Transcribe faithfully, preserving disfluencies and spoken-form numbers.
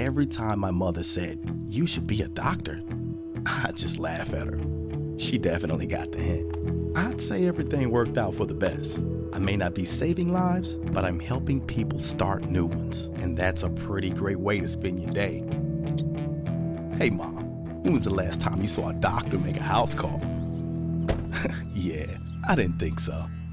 every time my mother said, "You should be a doctor," I just laugh at her. She definitely got the hint. I'd say everything worked out for the best. I may not be saving lives, but I'm helping people start new ones. And that's a pretty great way to spend your day. Hey, Mom, when was the last time you saw a doctor make a house call? Yeah, I didn't think so.